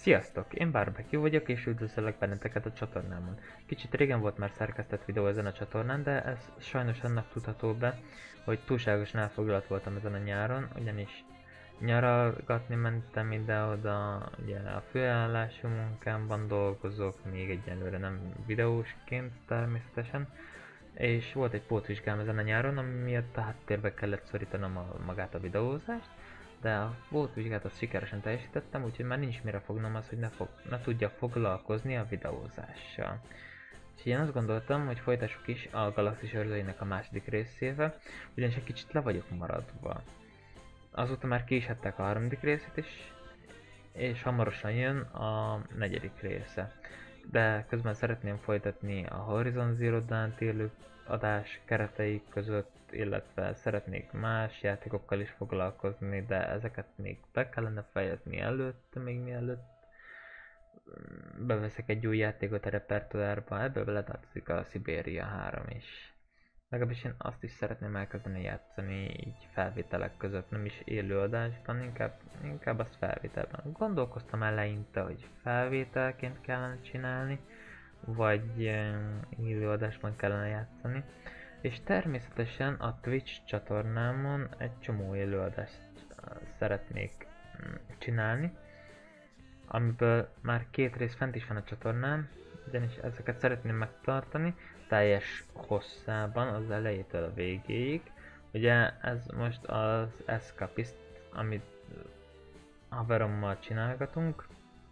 Sziasztok! Én Barbecue vagyok és üdvözöllek benneteket a csatornámon. Kicsit régen volt már szerkesztett videó ezen a csatornán, de ez sajnos annak tudható be, hogy túlságosan elfoglalt voltam ezen a nyáron, ugyanis nyaralgatni mentem ide-oda, ugye a főállású munkámban dolgozok, még egyelőre nem videósként természetesen, és volt egy pótvizsgám ezen a nyáron, ami miatt a háttérbe kellett szorítanom magát a videózást, de a pótvizsgát azt sikeresen teljesítettem, úgyhogy már nincs mire fognom az, hogy ne tudjak foglalkozni a videózással. És én azt gondoltam, hogy folytassuk is a Galaxis őrzőinek a második részével, ugyanis egy kicsit le vagyok maradva. Azóta már ki is hatták a harmadik részét is, és hamarosan jön a negyedik része. De közben szeretném folytatni a Horizon Zero Dawn élő adás keretei között, illetve szeretnék más játékokkal is foglalkozni, de ezeket még be kellene fejezni előtte, még mielőtt beveszek egy új játékot a repertoárba. Ebből beletartozik a Siberia 3 is. Legalábbis én azt is szeretném elkezdeni játszani így felvételek között, nem is élőadásban, inkább azt felvételben. Gondolkoztam eleinte, hogy felvételként kellene csinálni, vagy élőadásban kellene játszani. És természetesen a Twitch csatornámon egy csomó élőadást szeretnék csinálni, amiből már 2 rész fent is van a csatornán, ugyanis ezeket szeretném megtartani teljes hosszában, az elejétől a végéig. Ugye ez most az Escapist, amit haverommal csinálgatunk.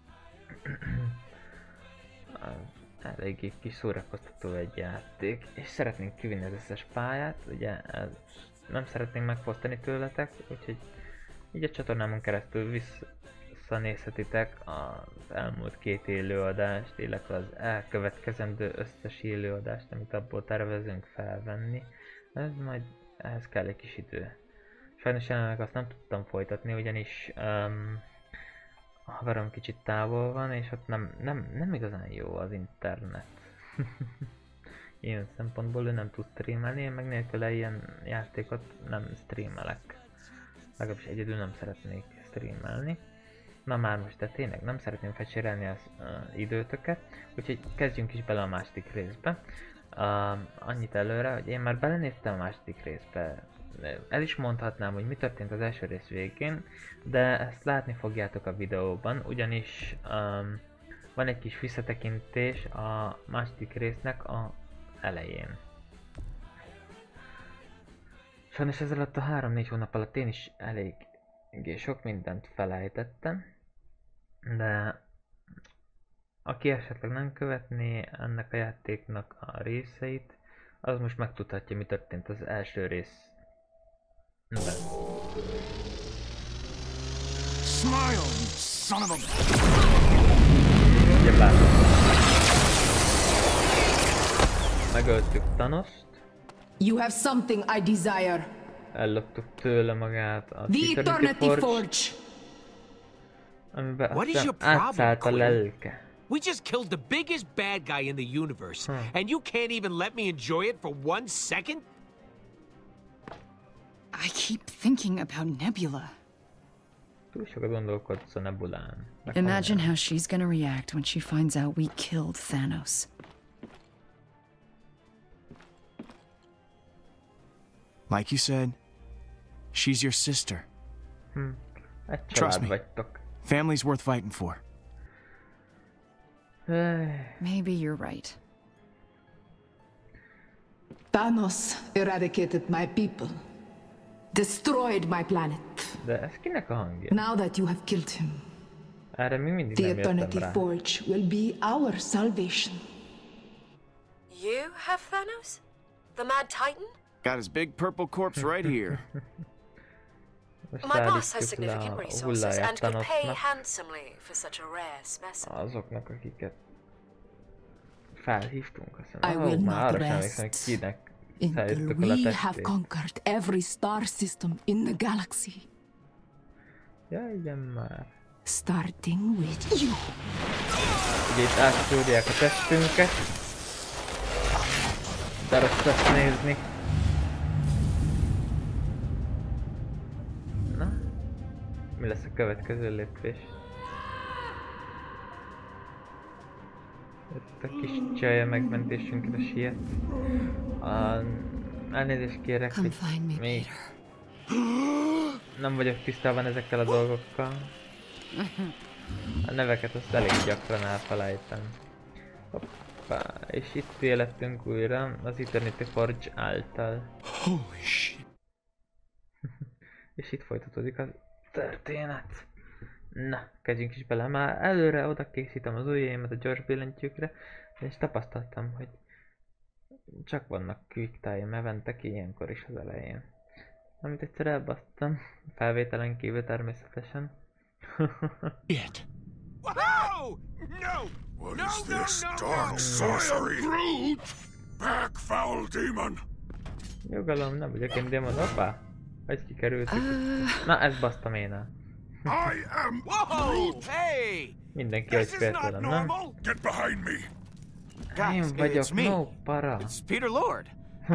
Eléggé kis szórakoztató egy játék, és szeretnénk kivinni az összes pályát, ugye ez nem szeretnénk megfosztani tőletek, úgyhogy így a csatornámon keresztül visszanézhetitek az elmúlt 2 élőadást, illetve az elkövetkezendő összes élőadást, amit abból tervezünk felvenni. Ez majd ehhez kell egy kis idő. Sajnos jelenleg azt nem tudtam folytatni, ugyanis a haverom kicsit távol van, és ott nem igazán jó az internet. Ilyen szempontból ő nem tud streamelni, én meg nélküle ilyen játékot nem streamelek. Legalábbis egyedül nem szeretnék streamelni. Na már most, de tényleg nem szeretném fecsérelni az időtöket, úgyhogy kezdjünk is bele a második részbe. Annyit előre, hogy én már belenéztem a második részbe. El is mondhatnám, hogy mi történt az első rész végén, de ezt látni fogjátok a videóban, ugyanis van egy kis visszatekintés a második résznek a elején. Sajnos ez alatt a 3-4 hónap alatt én is eléggé sok mindent felejtettem, de aki esetleg nem követné ennek a játéknak a részeit, az most megtudhatja, mi történt az első rész. Smile, you son of a... Ugye látom. Megöltük Thanost. You have something I desire. Elloptuk tőle magát a The Eternity Forge. Amiben aztán átszállt a lelke. We just killed the biggest bad guy in the universe, and you can't even let me enjoy it for 1 second? I keep thinking about Nebula. Túl sokat gondolkodsz a Nebulán. Imagine how she's gonna react when she finds out we killed Thanos. Like you said, she's your sister. Egy Trust család me. vagytok. Family's worth fighting for. Maybe you're right. Thanos eradicated my people, destroyed my planet. De ez kinek a hangja? Now that you have killed him, Erre mi mindig the nem jöttem Eternity rá. Forge will be our salvation. You have Thanos? The Mad Titan? Got his big purple corpse right here. Most My boss has rádisztjuk le significant a resources hulláját and could pay Thanosnak, handsomely for such a rare specimen. azoknak, akiket felhívtunk. Azt I mondom, will már arra not sem emlékszem, hogy rest kinek until felhívtuk el a we have testét. conquered every star system in the galaxy, Ja, igen már. starting with you. Ugye itt átszúrják a testünket. De rossz lesz nézni. Na? Mi lesz a következő lépés? a kis csaj megmentésünkre siet. Elnézést kérek, Come hogy find me, még Peter. nem vagyok tisztában ezekkel a dolgokkal. A neveket azt elég gyakran elfelejtem. Hoppá, és itt életünk újra az Eternity Forge által. Holy shit. És itt folytatódik a történet. Na, kezdjünk is bele. Már előre oda készítem az ujjaimat a gyors billentyűkre, és tapasztaltam, hogy csak vannak quick time eventek ilyenkor is az elején. Amit egyszer elbasztam, felvételen kívül természetesen. Shit. Whoa! No! What No, is no, this no, dark no. sorcery? Brute! Back, foul demon! Nyugalom, nem vagyok én démon. Hoppá! Hogy kikerültük. Na, ezt basztam én el. I am Whoa! Brute! Hey! Mindenki hogy This is félt not tőlem, nem? normal! Get behind me! Guys, Én vagyok, it's me. no para. It's Peter Lord.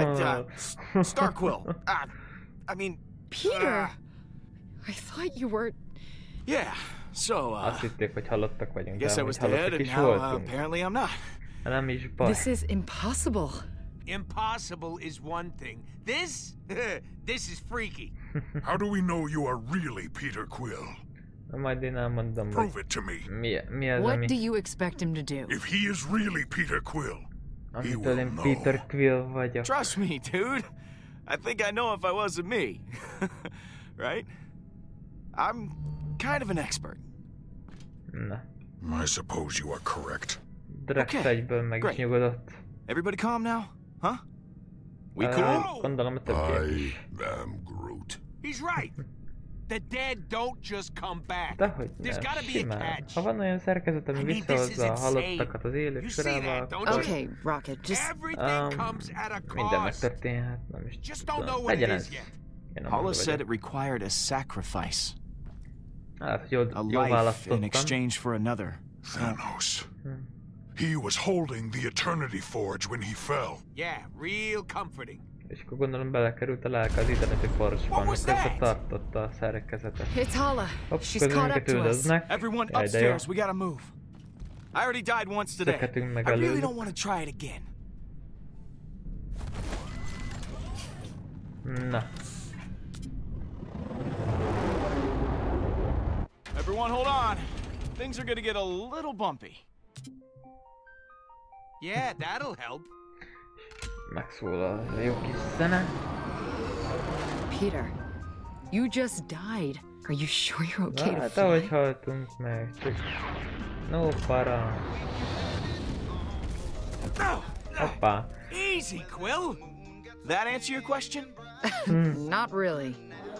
Starquill. I mean, Peter! I thought you were. yeah. So, Azt hitték, hogy halottak vagyunk, guess de I was amúgy dead, halottak and is now voltunk. apparently I'm not. Nem is baj. This is impossible. Impossible is one thing. This? This is freaky. How do we know you are really Peter Quill? Na, majd én elmondom, Prove hogy it to me. mi az, What ami, do you expect him to do? If he is really Peter Quill, he amitől will én know. Peter Quill vagyok. Trust me, dude. I think I know if I wasn't me. Right? I'm kind of an expert. Na, I suppose you are correct. Drax Okay, egyből meg is great. nyugodott. Everybody calm now? Huh? We cool? Gondolom a többiek I is. am Groot. He's right. The dead don't just come back. Dehogy There's nem, gotta be a simán. catch. Ha van olyan szerkezet, ami I mean, this visszahozza a is halottakat az élők You see sorába, that, don't akkor you? Okay, Rocket, just. Everything comes at a minden cost. megtörténhet, nem is Just don't tudom. know what it Legyen is ez. yet. Én nem Hollis said vagyok. it required a sacrifice. Hát, jól, A jól life választottam. in exchange for another. Thanos. He was holding the Eternity Forge when he fell. Yeah, real comforting. És akkor gondolom belekerült a lelke az Eternity Forge-ba, What was amikor that? tartotta a szerkezetet. It's Hala. Hopp, She's közben caught up minket to us. üldöznek. Everyone Jaj, de jó. upstairs, we gotta move. I already died once today. Szökhetünk meg I really előlük. don't want to try it again. Na, Everyone hold on. Things are gonna get a little bumpy. Yeah, that'll help. megszólal a jó kis zene. Peter, you just died. Are you sure you're okay to Hát ahogy fly? haltunk meg, csak... No para. Hoppá. Easy, Quill. That answer your question? Not really.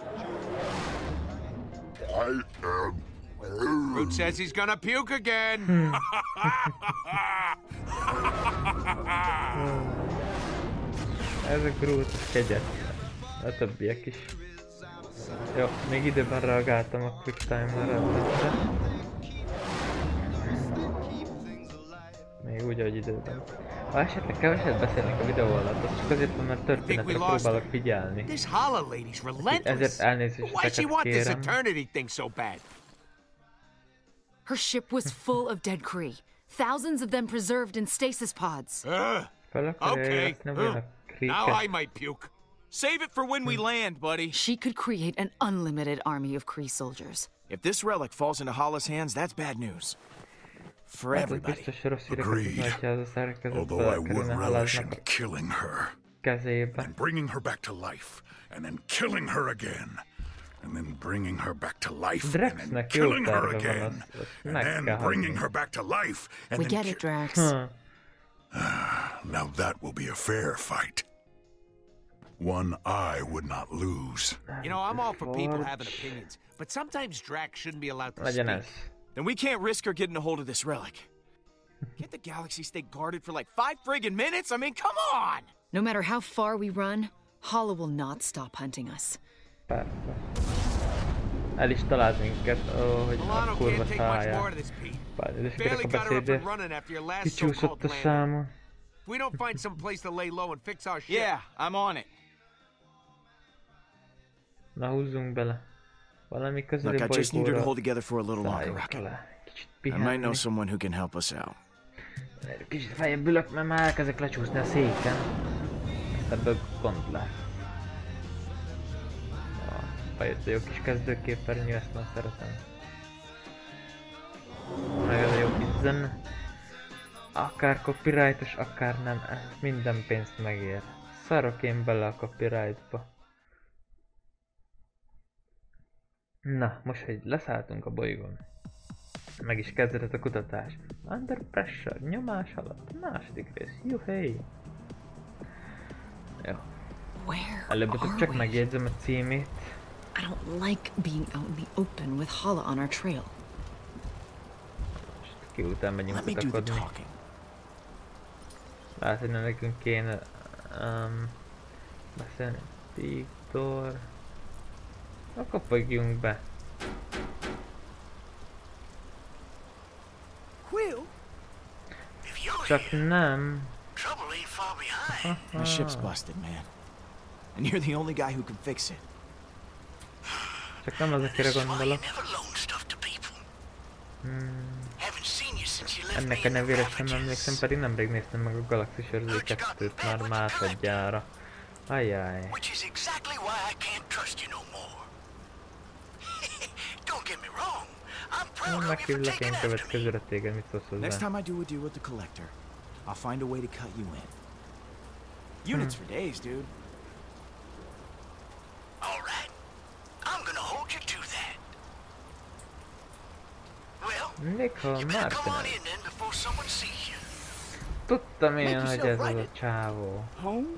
I am Groot says he's gonna puke again. Ez a Groot kegyet. A többiek is. Jó, még időben reagáltam a quick time-ra. Még úgy, ahogy időben. Ha esetleg keveset beszélnek a videó alatt, az csak azért van, mert történetre próbálok figyelni. This Hala lady's relentless. Ezért elnézést Why'd she want this kérem. eternity thing so bad? Her ship was full of dead Kree. Thousands of them preserved in stasis pods. Fel akarja Okay. éleszni olyan a Now I kríket. might puke. Save it for when we land, buddy. She could create an unlimited army of Kree soldiers. If this relic falls into Hollis' hands, that's bad news. For Hát, ez everybody. biztos rossz híreket Agreed. tudna, hogyha ez a szerkezet Although I would belekerülne relish Halaznak in a killing her kezébe. and bringing her back to life, and then killing her again, and then bringing her back to life, and then Draxnek jó killing her terve van, again, azt and meg then kell bringing hagyni. her back to life, and We then get it, Drax. Now that will be a fair fight. One I would not lose. You know, I'm all for people having opinions, but sometimes Drax shouldn't be allowed to Legyen speak. ez. Then we can't risk her getting a hold of this relic. Can't the galaxy stay guarded for like 5 friggin' minutes? I mean, come on! No matter how far we run, Hala will not stop hunting us. Persze. El is talált minket, ó, hogy a Milano kurva can't take much more száját. of this, Pete. Elnézést kérek Barely a got her up and beszédért. running after your last Kicsúszott so-called a landing. számon. If we don't find some place to lay low and fix our shit. Yeah, I'm on it. Na húzzunk bele. Valami közeli Look, I just need her to bolygóra hold together for a little longer, szálljunk Rocket. le. Kicsit I might know pihenni. someone who can help us out. Kicsit feljebb ülök, mert már elkezdek lecsúszni a széken. Ezt ebből gond lesz. Bejött a jó kis kezdőképernyő, ezt már szeretem. Meg ez a jó kis zene. Akár copyrightos, akár nem, ez minden pénzt megér. Szarok én bele a copyrightba. Na, most hogy leszálltunk a bolygón. Meg is kezdődött a kutatás. Under Pressure, nyomás alatt, második rész, juhé! Jó. Előbb csak megjegyzem a címét. I don't like being out in the open with Hala on our trail. Most ki után megyünk kutakodni. Lehet, hogy nekünk kéne beszélni. Viktor. Akkor fogjunk be. Csak nem. My ship's busted, man. And you're the only guy who can fix it. Csak nem az, akire gondolok. Ennek a nevére sem emlékszem, pedig nemrég néztem meg a Galaxis Őrző 2-t már másodjára. Ajjaj. Meghívlak én következőre téged, mit szólsz hozzá? Next time I do a deal with the Collector, I'll find a way to cut you in. Units for days, dude. All right. I'm gonna hold you to that. Well, Nicole you better come on Martin. in then before someone sees you. Tudtam én, hogy ez az a csávó. Home?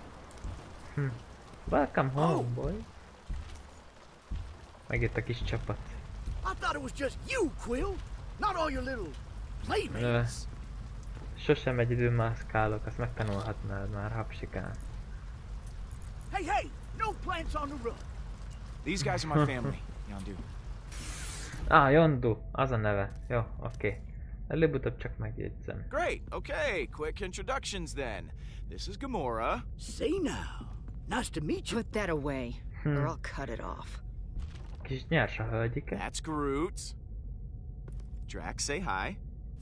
Welcome home, boy. Megjött a kis csapat. I thought it was just you, Quill, not all your little playmates. Sosem egyedül mászkálok, azt megtanulhatnád már, hapsikán. Hey, hey, no plants on the run. These guys are my family, Yondu. Yondu, az a neve. Jó, oké. Előbb-utóbb csak megjegyzem. Great, okay, quick introductions then. This is Gamora. Say now, nice to meet you. Put that away, or I'll cut it off. Kis nyers a hölgyike. That's Groot. Drax, say hi.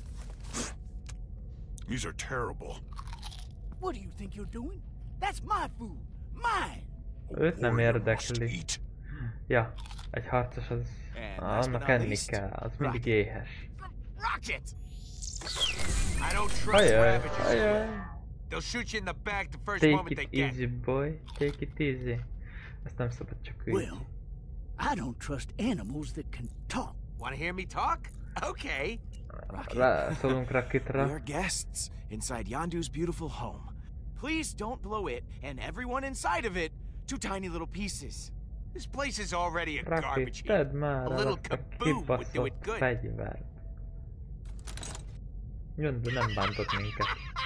These are terrible. What do you think you're doing? That's my food, mine. Őt nem Warrior must érdekli. eat. Ja, egy harcos az... annak enni kell, az mindig éhes. Rocket! I don't trust Ajaj, Ravagers. ajaj. They'll shoot you in the back the first Take moment they it get. easy, boy. Take it easy. Ezt nem szabad csak úgy. Well, I don't trust animals that can talk. Want to hear me talk? Okay. Szólunk Rakitra. We are guests inside Yondu's beautiful home. Please don't blow it and everyone inside of it to tiny little pieces. This place is already a garbage heap. Rakitted már A little azt a kaboom would do it kibaszott good. fegyvert. Yondu nem bántott minket.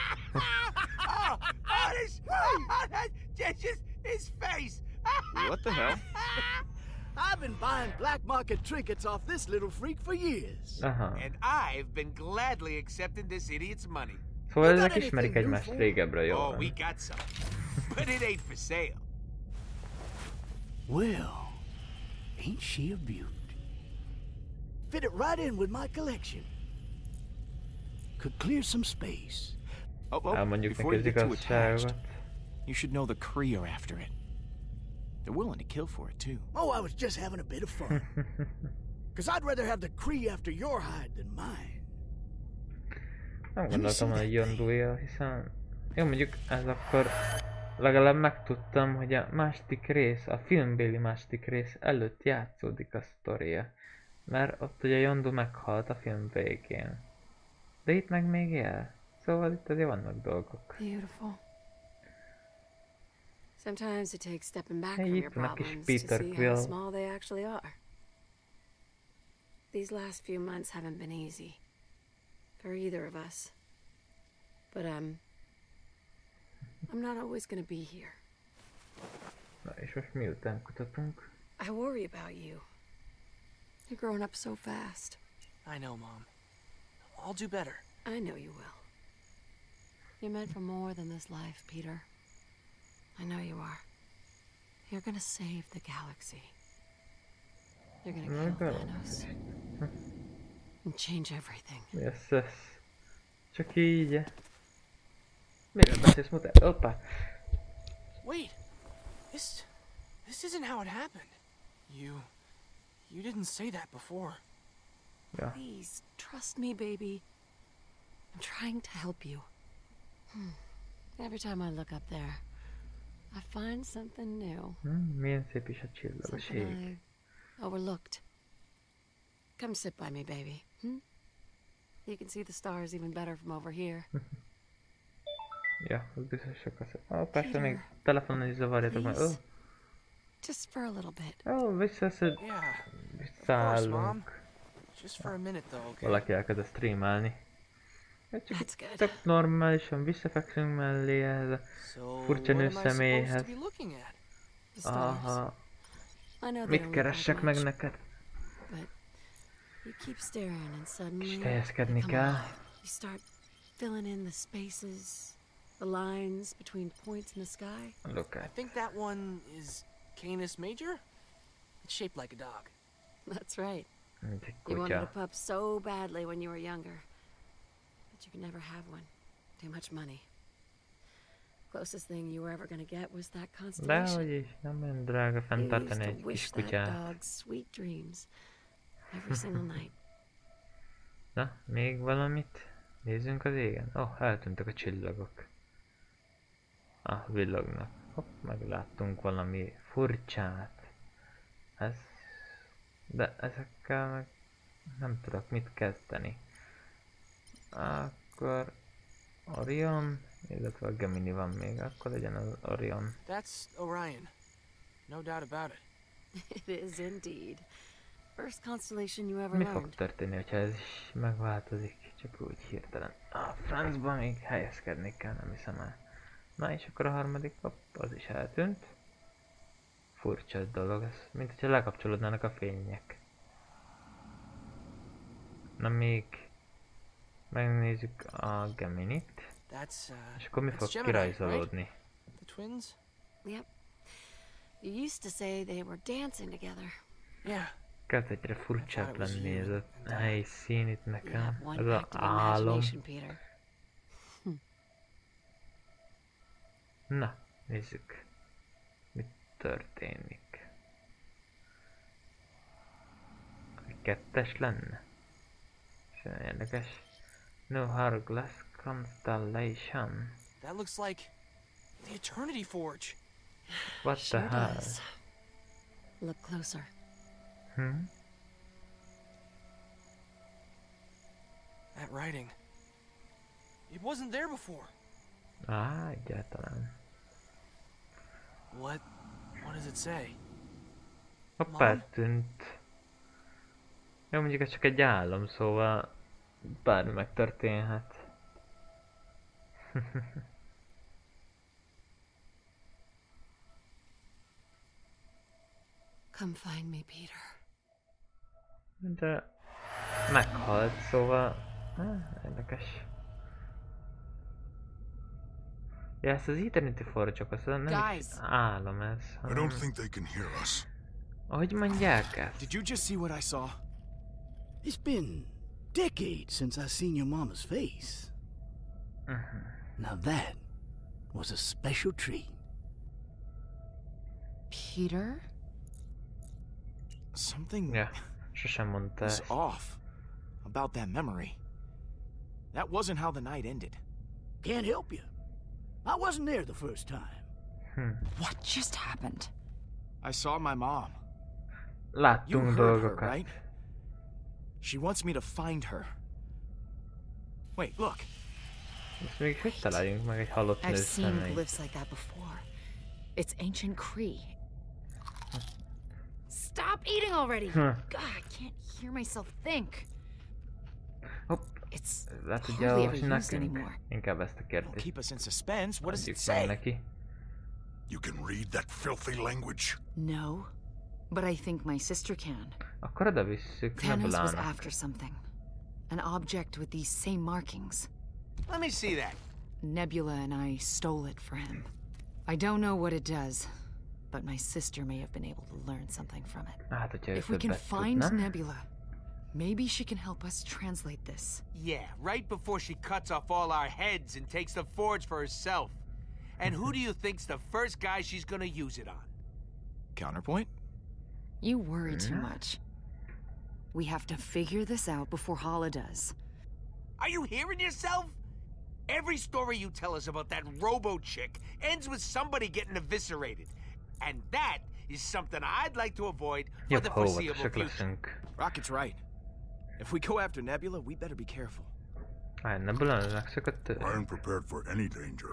That's just his face. What the hell? I've been buying black market trinkets off this little freak for years. Aha. And I've been gladly accepting this idiot's money. Szóval ezek ismerik egymást régebbre, jól Oh, van. we got some. But it ain't for sale. Well, ain't she a beaut? Fit it right in with my collection. Could clear some space. Elmondjuk before neki you az get too attached, igazságot. you should know the Kree are after it. They're willing to kill for it too. Oh, I was just having a bit of fun. Because I'd rather have the Kree after your hide than mine. Nem gondoltam, hogy Yonduja, hiszen... Jó, mondjuk ez akkor... Legalább megtudtam, hogy a második rész, a filmbéli második rész előtt játszódik a sztoria. Mert ott ugye Yondu meghalt a film végén. De itt meg még él. Szóval itt azért vannak dolgok. Beautiful. Sometimes it takes stepping back Hey, from your itt van a kis problems to Peter see how Quill. small they actually are. These last few months haven't been easy for either of us. But I'm not always gonna be here. Na és most miután kutatunk? I worry about you. You're growing up so fast. I know, Mom. I'll do better. I know you will. You're meant for more than this life, Peter. I know you are. You're gonna save the galaxy. You're gonna kill Thanos. And change everything. Mi lesz ez? Csak így. Miért beszélsz mutat? Hoppá! Wait, this isn't how it happened. You didn't say that before. Ja. Please, trust me, baby. I'm trying to help you. Every time I look up there, I find something new. Milyen szép is a csillagos Something ég. I overlooked. Come sit by me, baby. You can see the stars even better from over here. Ja, az biztos sokat szép. Persze még telefonon is zavarjatok meg. Just for a little bit. Visszaszed. Yeah. Visszaállunk. Just for a minute though, okay? Valaki elkezd streamálni. That's good. Tök normálisan visszafekszünk mellé ehhez a furcsa nőszemélyhez. Aha. Mit keressek meg neked? You keep staring and suddenly És teljeszkedni kell. you start filling in the spaces, the lines between points in the sky. Look I at. think that one is Canis Major. It's shaped like a dog. That's right. Mint egy You wanted a kutya. pup so badly when you were younger, but you could never have one. Too much money. Closest thing you were ever gonna get was that constellation. Dehogy is, nem olyan drága You used fenntartani to egy kis wish that kutyát. dog sweet dreams every single night. Na, még valamit? Nézzünk az égen. Eltűntek a csillagok. Villognak. Hopp, megláttunk valami furcsát. De ezekkel meg nem tudok mit kezdeni. Akkor Orion, illetve a Gemini van még, akkor legyen az Orion. That's Orion. No doubt about it. It is indeed. First constellation you ever Mi learned. fog történni, hogyha ez is megváltozik, csak úgy hirtelen. A francba még helyezkedni kell, nem hiszem el. Na és akkor a harmadik, az is eltűnt. Furcsa dolog, ez mint hogyha lekapcsolódnának a fények. Na még megnézzük a Geminit. És akkor mi fog kirajzolódni? The twins? Yep. You used to say they were dancing together. Yeah. Kezd egyre furcsább lenni ez a helyszín itt nekem. One Ez az active álom. imagination, Peter. Na, nézzük. Mi történik? Kettes lenne? És érdekes. No Hourglass Constellation. That looks like the Eternity Forge. What the hell? Does. Look closer. That writing. It wasn't there before. Egyáltalán. What does it say? Hoppá, eltűnt. Jó, mondjuk ez csak egy álom, szóval bármi megtörténhet. Come find me, Peter. De meghalt, szóval... érdekes. Ja, ezt az Eternity Forge-ok, aztán nem is álom ez, I don't think they can hear us. Ahogy mondják ezt? Did you just see what I saw? It's been decades since I've seen your mama's face. Now that was a special treat. Peter? Something sosem mondta was ezt. off about that memory. That wasn't how the night ended. Can't help you. I wasn't there the first time. What just happened? I saw my mom. You Láttunk heard her, dolgokat. right? She wants me to find her. Wait, look. Ezt még hogy találjunk meg egy halott I've seen nőszemélyt? glyphs like that before. It's ancient Cree. Stop eating already! God, I can't hear myself think. Hopp. It's Le tudja hardly olvasni ever used nekünk? anymore. Inkább ezt a kérdést. Keep us in suspense. What does it Adjuk meg say? neki. You can read that filthy language? No, but I think my sister can. Akkor oda visszük Thanos was Nebulának. after something. An object with these same markings. Let me see that. Nebula and I stole it for him. I don't know what it does, but my sister may have been able to learn something from it. Hát, hogyha If we can többet find tudna. Nebula, Maybe she can help us translate this. Yeah, right before she cuts off all our heads and takes the forge for herself. And who do you think's the first guy she's gonna use it on? Counterpoint? You worry too much. We have to figure this out before Hala does. Are you hearing yourself? Every story you tell us about that robo-chick ends with somebody getting eviscerated. And that is something I'd like to avoid for the foreseeable future. Rocket's right. If we go after Nebula, we better be careful. I am prepared for any danger.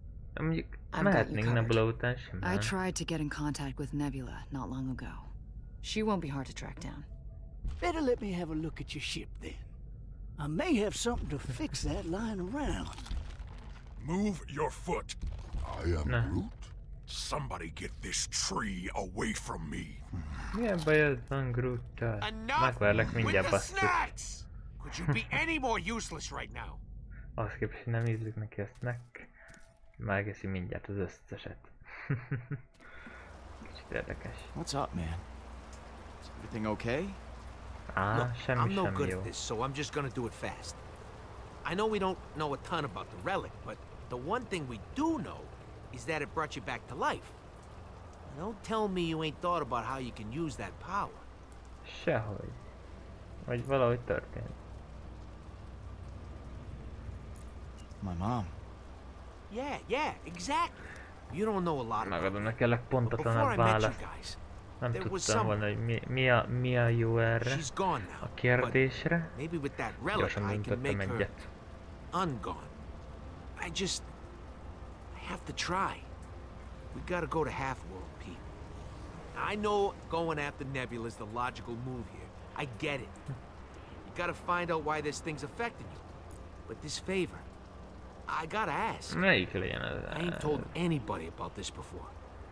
I tried to get in contact with Nebula not long ago. She won't be hard to track down. Better let me have a look at your ship then. I may have something to fix that lying around. Move your foot. I am Groot. Somebody get this tree away from me. Milyen bajod van Groottal? Megverlek mindjárt, basszus. Could you be any more useless right now? Ahhoz képest, hogy nem ízlik neki a snack. Megeszi mindjárt az összeset. Kicsit érdekes. What's up, man? Is everything okay? Look, I'm no good at this, so I'm just gonna do it fast. I know we don't know a ton about the relic, but the one thing we do know is that it brought you back to life. Don't tell me you ain't thought about how you can use that power. Sehogy. Vagy valahogy történt. My mom. Yeah, exactly. You don't know a lot about Megadom neki a legpontatonabb választ. Nem tudtam volna, hogy mi a jó erre a kérdésre. Gyorsan döntöttem egyet. Ungone. I have to try. We gotta go to Half-World, Pete. I know going after Nebula is the logical move here. I get it. You gotta find out why this thing's affecting you. But this favor, I gotta ask. Melyik legyen ez? I ain't told anybody about this before.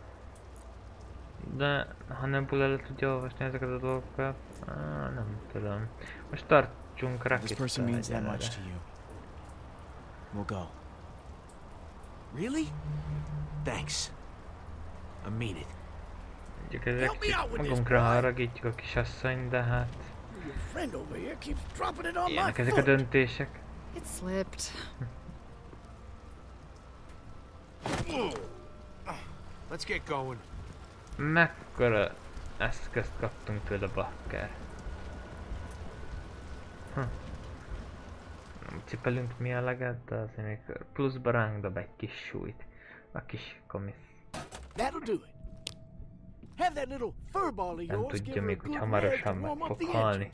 De ha Nebula le tudja olvasni ezeket a dolgokat, nem tudom. Most tartsunk Rakittal. This person means that much to you. We'll go. Really? Thanks. I mean it. Mondjuk ezek magunkra haragítjuk a kisasszony, de hát... Ilyenek ezek a döntések. It slipped. Let's get going. Mekkora eszközt kaptunk tőle, bakker. Nem cipelünk mi a leget, de azért még pluszba ránk dob egy kis súlyt. A kis komisz. Nem tudja még, hogy hamarosan meg fog halni.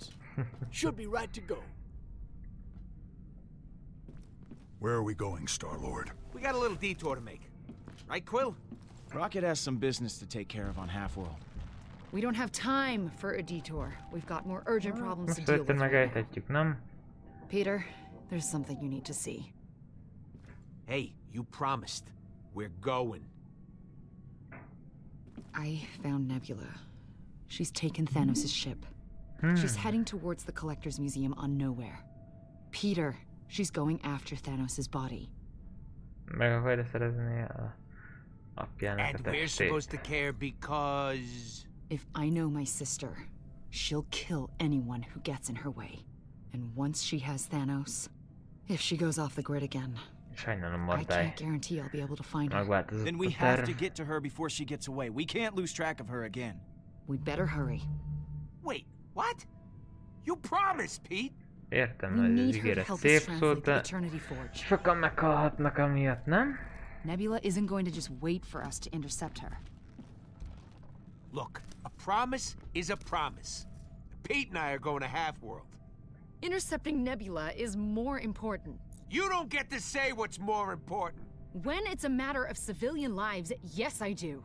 Where are we going, Star-Lord? We got a little detour to make. Right, Quill? Rocket has some business to take care of on Half-World. We don't have time for a detour. We've got more urgent problems to Most deal rögtön with. megejthetjük, nem? Peter, there's something you need to see. Hey, you promised. We're going. I found Nebula. She's taken Thanos' ship. She's heading towards the Collector's Museum on Nowhere. Peter, she's going after Thanos' body. Meg akarja szerezni a apjának a And we're testét. supposed to care because... If I know my sister, she'll kill anyone who gets in her way. And once she has Thanos, if she goes off the grid again, Sajnálom, I Mordály. can't guarantee I'll be able to find her. Megváltozott Then we a have to terv. get to her before she gets away. We can't lose track of her again. We'd better hurry. Wait, what? You promised, Pete. Értem, We hogy need az her to ígéret help us szép translate szó, the de Eternity Forge. sokan meghalhatnak amiatt, nem? Nebula isn't going to just wait for us to intercept her. Look, a promise is a promise. Pete and I are going to Half-World. Intercepting Nebula is more important. You don't get to say what's more important. When it's a matter of civilian lives, yes I do.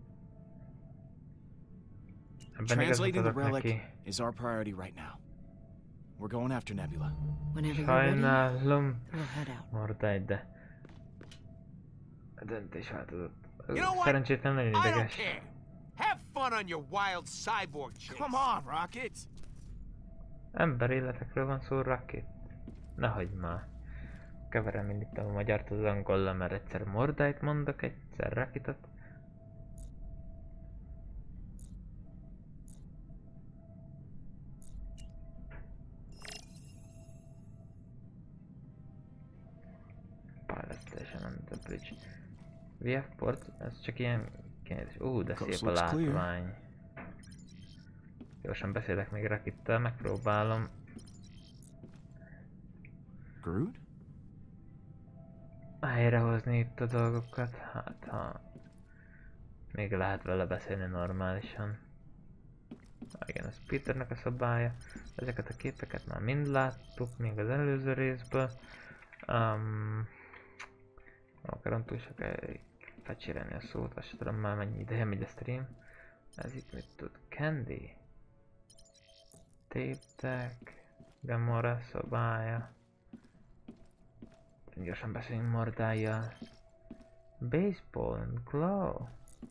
Translating the relic is our priority right now. We're going after Nebula. Whenever you're ready, Sajnálom, we'll head out. Mordály, de a döntés változott. You know what? Szerencsétlen nagyon I don't ideges. care. Have fun on your wild cyborg chase. Come on, Rocket! Emberéletekről van szó, Rocket. Nehogy már. Keverem itt a magyart az angollal, mert egyszer Mordályt mondok, egyszer Rocketot. Bridge. VF-port, ez csak ilyen kérdés. De szép a látvány. Gyorsan beszélek még Rakittal, megpróbálom. Groot? Helyrehozni itt a dolgokat, hát ha még lehet vele beszélni normálisan. Igen, ez Peternek a szobája. Ezeket a képeket már mind láttuk, még az előző részből. Akarom túl sokáig fecsérelni a szót, azt tudom már mennyi ideje megy a stream. Ez itt mit tud? Candy? Tape-tek, Gamora szobája. Gyorsan beszéljünk Mordájjal. Baseball and Glow.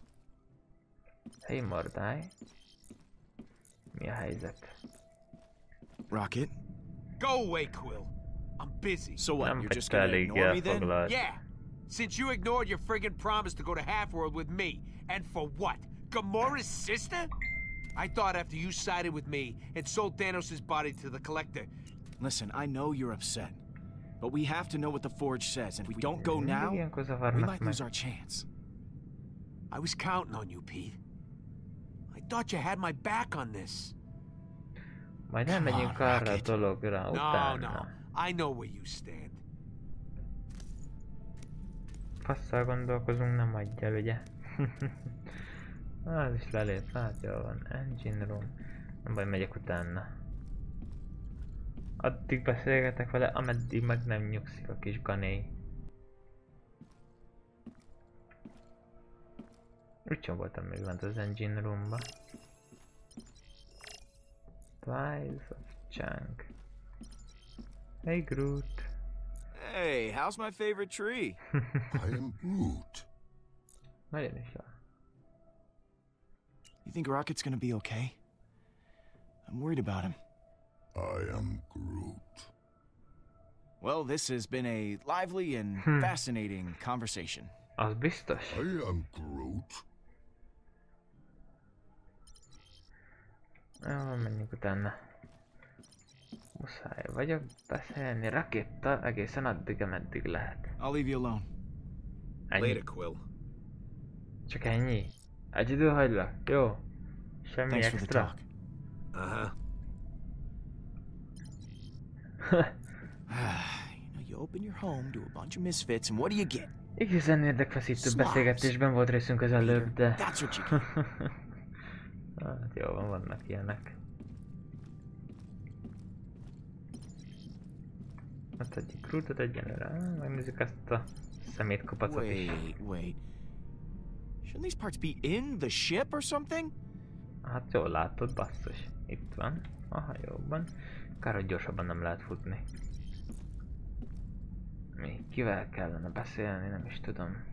Hey Mordáj. Mi a helyzet? Rocket? Go away, Quill. I'm busy. So what, Nem you're just gonna ignore me then? foglalt. Yeah. Since you ignored your friggin' promise to go to Half-World with me. And for what? Gamora's sister? I thought after you sided with me and sold Thanos' body to the Collector. Listen, I know you're upset. But we have to know what the Forge says, and if we don't go now, we might lose our chance. I was counting on you, Pete. I thought you had my back on this. Majd elmegyünk arra a dologra No, utána. I know where you stand. Fasszal gondolkozunk, nem adja el, ugye? Az is lelép, hát jól van. Engine room. Nem baj, megyek utána. Addig beszélgetek vele, ameddig meg nem nyugszik a kis gané. Úgysem voltam még lent az engine roomba. Twice of Chunk. Hey Groot. Hey, how's my favorite tree? I am Groot. Nagyon is jó. You think Rocket's gonna be okay? I'm worried about him. I am Groot. Well, this has been a lively and fascinating conversation. Az biztos. I am Groot. Jó, menjünk utána. Muszáj vagyok beszélni Rakittal egészen addig, ameddig lehet. I'll leave you alone. Ennyi. Later, Quill. Csak ennyi? Egyedül hagylak? Jó. Semmi Thanks for the extra? talk. Uh-huh. You open your home to a bunch of misfits, and what do you get? Igazán érdekfeszítő beszélgetésben volt részünk az előbb, de... That's what you get. Hát jó van, vannak ilyenek. Hát egyik Grootot egyenlőre. Megnézzük ezt a szemétkopacot is. Wait. Shouldn't these parts be in the ship or something? Hát jól látod, basszus. Itt van, a hajóban. Kár, hogy gyorsabban nem lehet futni. Még kivel kellene beszélni, nem is tudom.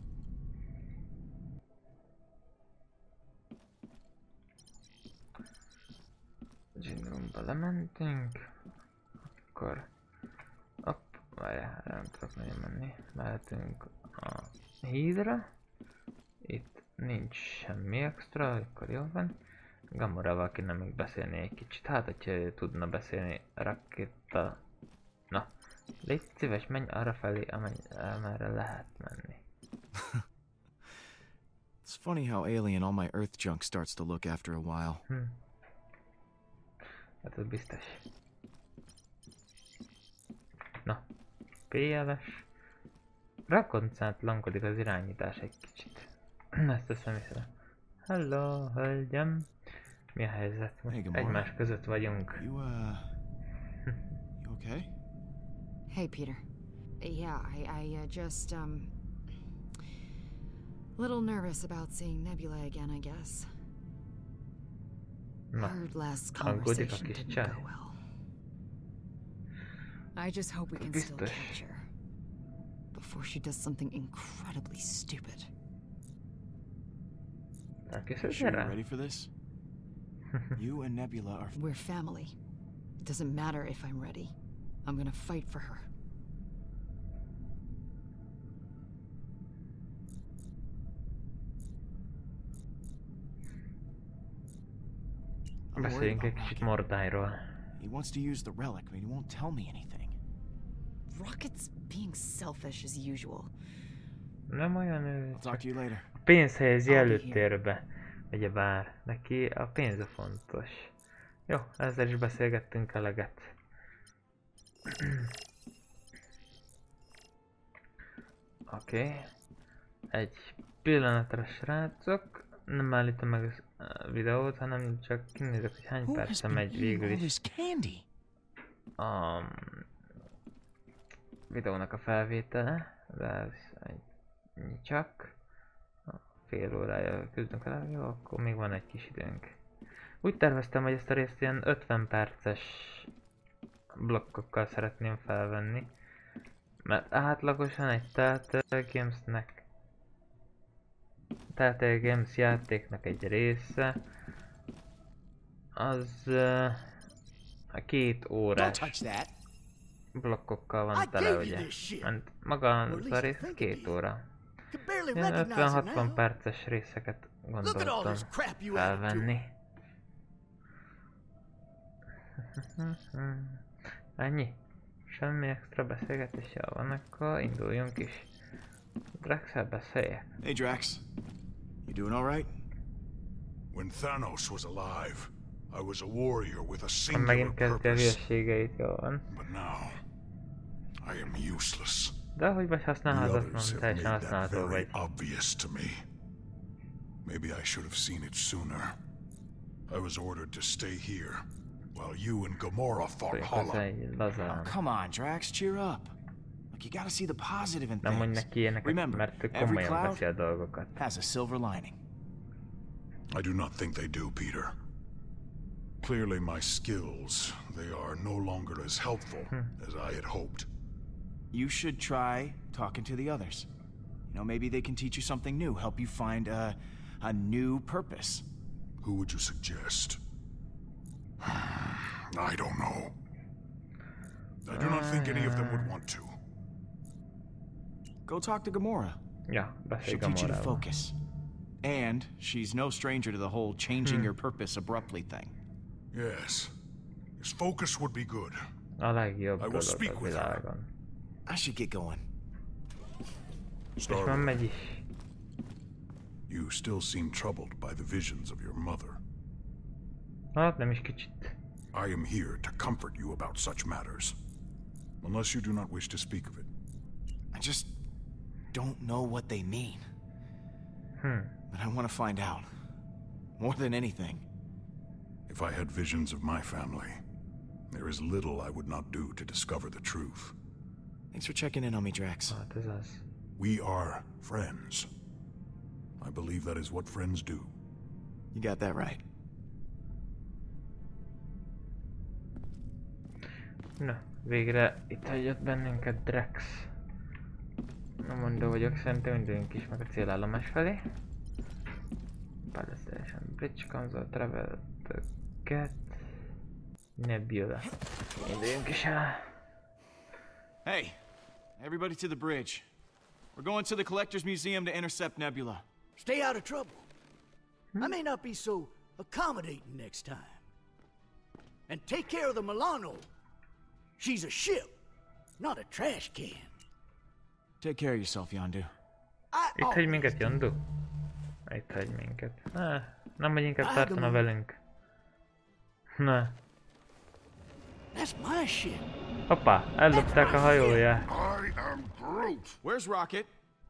Gymroomba lementünk. Akkor... Hopp, várjál, nem tudok nagyon menni. Mehetünk a hídra. Itt nincs semmi extra, akkor jó van. Gamorával kéne még beszélni egy kicsit. Hát, hogyha ő tudna beszélni Rakittal. Na, légy szíves, menj arra felé, amerre lehet menni. It's funny how alien all my Earth junk starts to look after a while. Hát ez biztos. Na, PLS. Rakoncátlankodik az irányítás egy kicsit. Ezt teszem észre. Hello, hölgyem. Mi a helyzet? Most egymás között vagyunk. You okay? Hey, Peter. Yeah, I just, little nervous about seeing Nebula again, I guess. Heard last conversation didn't go well. I just hope we can still catch her before she does something incredibly stupid. Sure you're ready for this? You and Nebula are... We're family. It doesn't matter if I'm ready. I'm gonna fight for her. Beszéljünk egy kicsit Mordájról. He wants to use the relic, but he won't tell me anything. Rocket's being selfish as usual. Nem olyan ő, I'll talk to you later. a pénz helyezi előtérbe, ugyebár neki a pénz a fontos. Jó, ezzel is beszélgettünk eleget. Oké. Egy pillanatra, srácok. Nem állítom meg a videót, hanem csak kinézek, hogy hány perce megy végül is a videónak a felvétele, de ez csak fél órája küzdünk vele, jó, akkor még van egy kis időnk. Úgy terveztem, hogy ezt a részt ilyen 50 perces blokkokkal szeretném felvenni, mert átlagosan egy Telltale Games játéknak egy része az a 2 órás blokkokkal van tele, ugye? Mert maga az a rész 2 óra. Ilyen 50-60 perces részeket gondoltam felvenni. Ennyi? Semmi extra beszélgetés, jól van, akkor induljunk is. Drax-el beszéljek. Hey Drax, you doing all right? When Thanos was alive, I was a warrior with a singular Megint kezdi a purpose. hülyeségeit, jól van. But now, I am useless. De hogy vagy The használhatatlan, others have teljesen made that használható very vagy. obvious to me. Maybe I should have seen it sooner. I was ordered to stay here, while you and Gamora fought Hala. Oh, come on, Drax, cheer up. Look, you gotta see the positive in Nem mondj things. neki ilyeneket, Remember, mert ő every komolyan veszi a cloud dolgokat. has a silver lining. I do not think they do, Peter. Clearly my skills, they are no longer as helpful as I had hoped. You should try talking to the others. You know, maybe they can teach you something new, help you find a new purpose. Who would you suggest? I don't know. I do not think any of them would want to. Go talk to Gamora. Ja, beszélj She'll teach you to Gamorával. focus. And she's no stranger to the whole changing your purpose abruptly thing. Yes. His focus would be good. A legjobb I will dolog speak a with her. világon. I should get going. És már Star-Lord, megy is. you still seem troubled by the visions of your mother. Hát nem is kicsit. I am here to comfort you about such matters. Unless you do not wish to speak of it. I just don't know what they mean. But I want to find out. More than anything. If I had visions of my family, there is little I would not do to discover the truth. Thanks for checking in on me, Drax. Hát ez az. We are friends. I believe that is what friends do. You got that right. Na, végre itt hagyott bennünket Drax. Na mondó vagyok, szerintem induljunk is meg a célállomás felé. Palestinian Bridge, Console, Travel, Get, Nebula. Induljunk is el. Hey, everybody to the bridge. We're going to the Collector's Museum to intercept Nebula. Stay out of trouble. I may not be so accommodating next time. And take care of the Milano. She's a ship, not a trash can. Take care of yourself, Yondu. Itt hagy minket, Yondu? Itt hagy minket. Nem, hogy inkább tartana velünk. Na. That's my ship. Hoppá, ellopták a hajóját. I am Groot. Where's Rocket?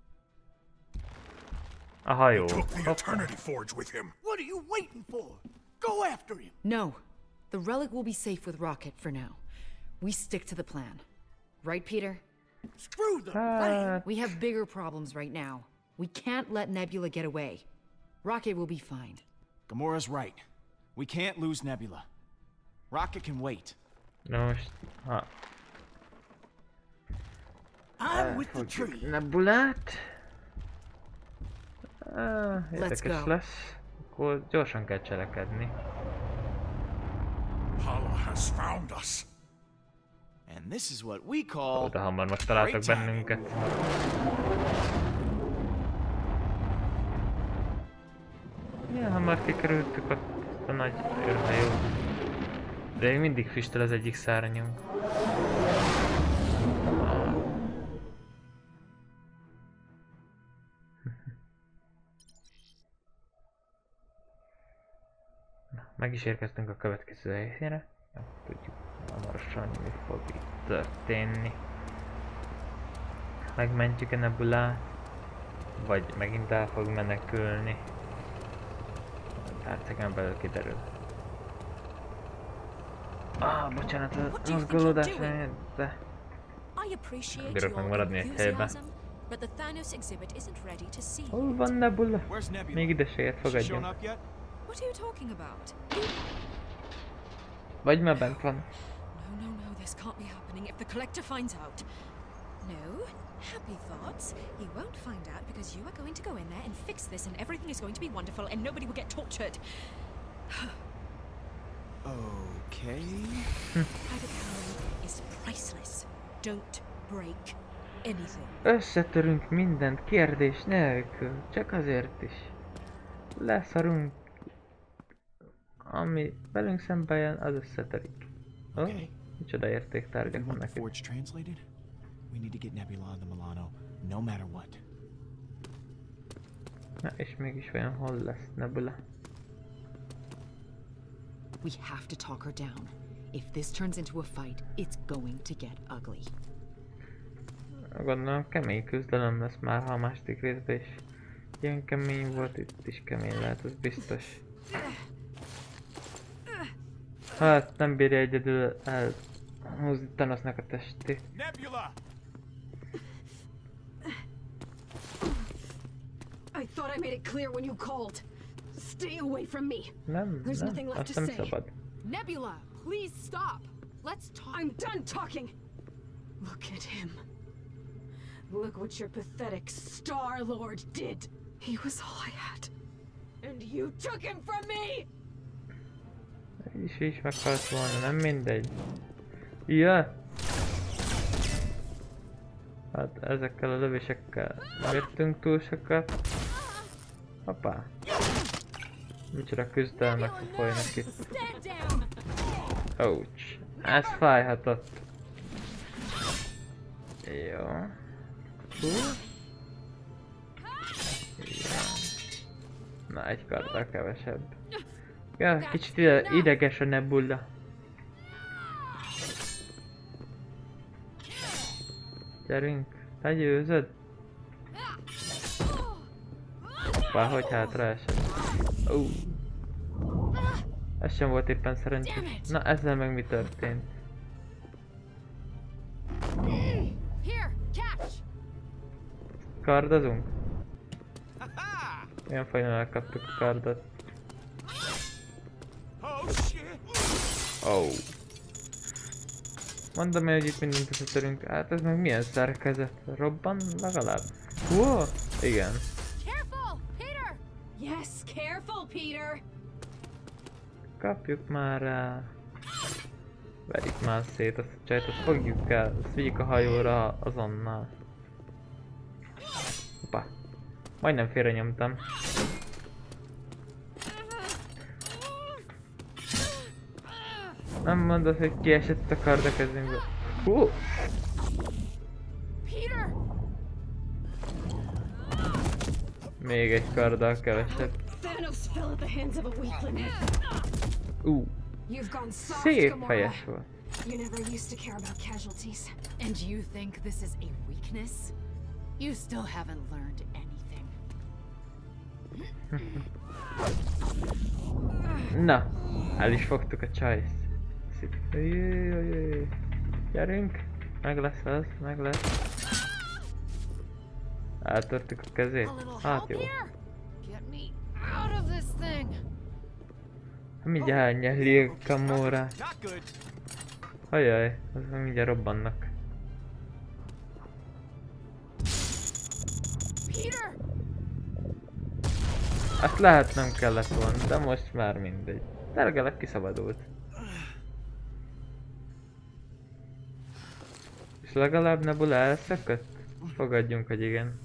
A hajó. Took the Hoppá. Eternity Forge with him. What are you waiting for? Go after him. No. The relic will be safe with Rocket for now. We stick to the plan. Right, Peter? Screw the plan. We have bigger problems right now. We can't let Nebula get away. Rocket will be fine. Gamora's right. We can't lose Nebula. Rocket can wait. Na most, ha I'm with the tree. Nebulát. Let's Érdekes go. lesz. Akkor gyorsan kell cselekedni. Hala has found us. And this is what we call... De hamar megtaláltak great time. bennünket. Ja, hamar kikerültük ott a nagy űrhajót. De még mindig füstöl az egyik szárnyunk. Meg is érkeztünk a következő helyszínre. Nem tudjuk hamarosan, mi fog itt történni. Megmentjük a Nebulát, vagy megint el fog menekülni. Perceken belül kiderül. Bocsánat, a mozgolódás nem, de... Bírok megmaradni egy helyben. Hol van Nebula? Még ide se ért, fogadjunk. Vagy már bent van. No, this can't be happening if the Collector finds out. No, happy thoughts. He won't find out because you are going to go in there and fix this and everything is going to be wonderful and nobody will get tortured. Okay. Private Howling is priceless. Don't break anything. Összetörünk mindent kérdés nélkül, csak azért is. Leszarunk. Ami velünk szembe jön, az összetörik. Micsoda értéktárgyak vannak itt. Forge translated? We need to get Nebula on the Milano, no matter what. Na és mégis vajon hol lesz Nebula? We have to talk her down. If this turns into a fight, it's going to get ugly. Gondolom kemény küzdelem lesz már, ha a második részben is ilyen kemény volt, itt is kemény lehet, az biztos. Hát nem bírja egyedül elhúzni Thanosnak a testét. Nebula! I thought I made it clear when you called. Stay away from me. Nem, azt nem szabad. Nebula, please stop. Let's talk. I'm done talking. Look at him. Look what your pathetic Star-Lord did. He was all I had. And you took him from me! Is meghalt volna, nem mindegy. Ja! Hát ezekkel a lövésekkel nem értünk túl sokat. Hoppá! Micsoda küzdelmek folynak itt. Ouch! Ez fájhatott. Jó. Na, egy karddal kevesebb. Ja, kicsit ideges a Nebula. Gyerünk, legyőzöd. Valahogy hátra esett. Ez sem volt éppen szerencsés. Na, ezzel meg mi történt? Kardozunk? Milyen fajnál elkaptuk a kardot? Oh. Mondom el, hogy itt mindent összetörünk. Hát ez meg milyen szerkezet? Robban legalább? Wow, igen. Careful, Peter! Yes, careful, Peter! Kapjuk már rá. Verjük már szét azt a csajt, azt fogjuk el. Azt vigyük a hajóra azonnal. Hoppá. Majdnem félre nyomtam. Nem mondod, hogy kiesett a kard a kezünkből. Peter! Még egy karddal kevesebb. Thanos fell at the hands of a weakling. You've gone soft, Szép Gamora. fejes volt. You never used to care about casualties. And you think this is a weakness? You still haven't learned anything. Na, el is fogtuk a csajt. Gyerünk! Meg lesz az, meg lesz. Eltörtük a kezét. Hát jó. Get me out of this thing. Mindjárt elnyeli a Gamora. Ajaj, az meg mindjárt robbannak. Peter! Azt lehet nem kellett volna, de most már mindegy. De legalább kiszabadult. És legalább Nebula elszökött? Fogadjunk, hogy igen.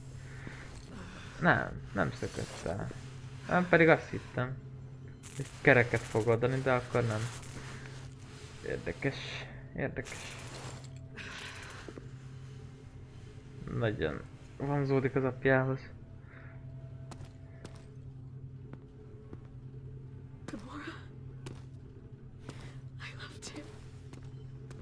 Nem szökött el. Nem, pedig azt hittem. Egy kereket fog oldani, de akkor nem. Érdekes. Nagyon vonzódik az apjához. Gamora?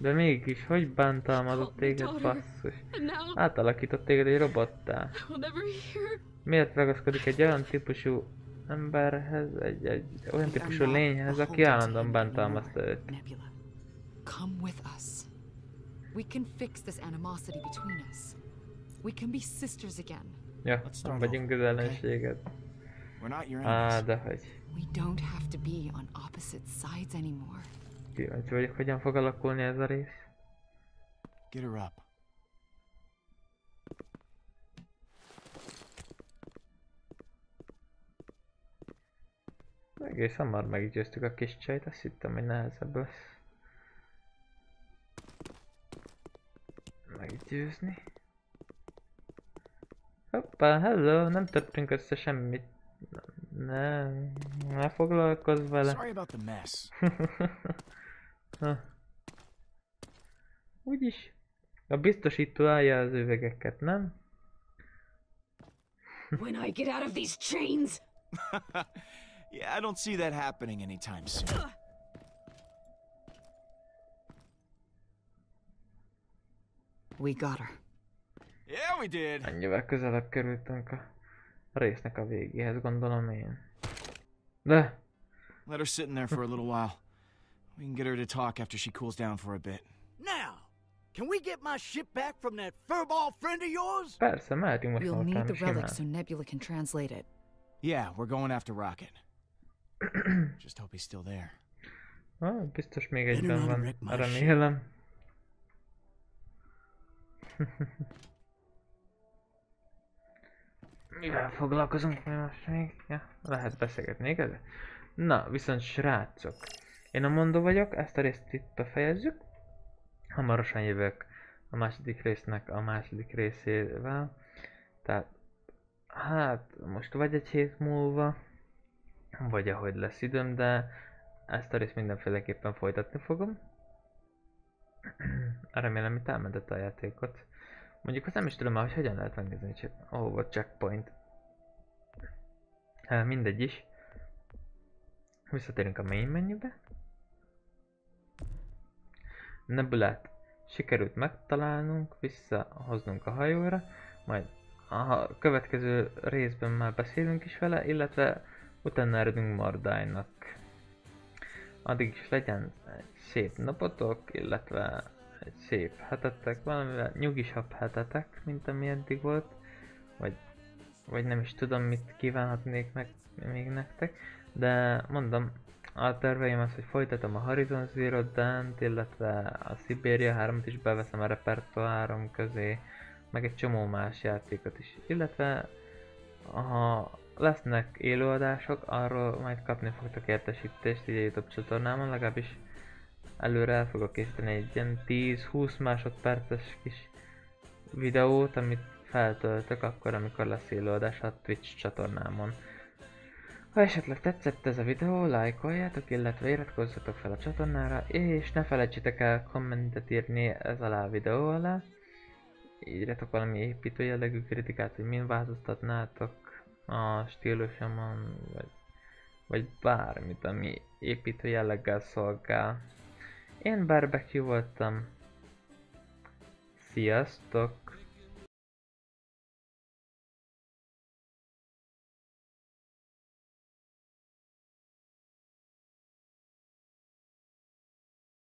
De mégis, hogy bántalmazott téged, basszus? Átalakított téged egy robottá. Miért ragaszkodik egy olyan típusú emberhez, egy olyan típusú lényhez, aki állandóan bántalmazta őt? Nebula, come with us. We can fix this animosity between us. We can be sisters again. Ja, nem vagyunk az ellenséged. Dehogy. We don't have to be on opposite sides anymore. Kíváncsi vagyok, hogyan fog alakulni ez a rész. Get her up. Egész hamar meggyőztük a kis csajt, azt hittem, hogy nehezebb lesz meggyőzni. Hoppá, hello, nem törtünk össze semmit. Ne foglalkozz vele. Sorry about the mess. Úgyis. A biztosító állja az üvegeket, nem? When I get out of these chains! Yeah, I don't see that happening anytime soon. We got her. Yeah, we did. Ennyivel közelebb kerültünk a résznek a végéhez, gondolom én. De! Let her sit in there for a little while. We can get her to talk after she cools down for a bit. Now, can we get my ship back from that furball friend of yours? Persze, mehetünk most We'll need the simán. relic so Nebula can translate it. Yeah, we're going after Rocket. Just hope he's still there. Biztos még egyben van, remélem. Mivel foglalkozunk mi most még? Ja, lehet beszélgetni, igaz? Na, viszont srácok. Én a Mondó vagyok, ezt a részt itt befejezzük. Hamarosan jövök a második résznek a második részével. Tehát, hát most vagy egy hét múlva, vagy ahogy lesz időm, de ezt a részt mindenféleképpen folytatni fogom. Remélem, itt elmentett a játékot. Mondjuk azt nem is tudom már, hogy hogyan lehet megnézni, hogy volt checkpoint. Mindegy is. Visszatérünk a main menübe. Nebulát sikerült megtalálnunk, visszahoznunk a hajóra, majd a következő részben már beszélünk is vele, illetve utána eredünk Mordainak. Addig is legyen egy szép napotok, illetve egy szép hetetek, valamivel nyugisabb hetetek, mint ami eddig volt, vagy nem is tudom, mit kívánhatnék meg még nektek, de mondom, a terveim az, hogy folytatom a Horizon Zero Dawn-t, illetve a Siberia 3-at is beveszem a repertoárom közé, meg egy csomó más játékot is, illetve ha lesznek élőadások, arról majd kapni fogtok értesítést így a YouTube csatornámon, legalábbis előre el fogok készíteni egy ilyen 10-20 másodperces kis videót, amit feltöltök akkor, amikor lesz élőadás a Twitch csatornámon. Ha esetleg tetszett ez a videó, lájkoljátok, illetve iratkozzatok fel a csatornára, és ne felejtsétek el kommentet írni ez alá a videó alá. Írjatok valami építő jellegű kritikát, hogy min változtatnátok a stílusomon, vagy bármit, ami építő jelleggel szolgál. Én Barbecue voltam. Sziasztok!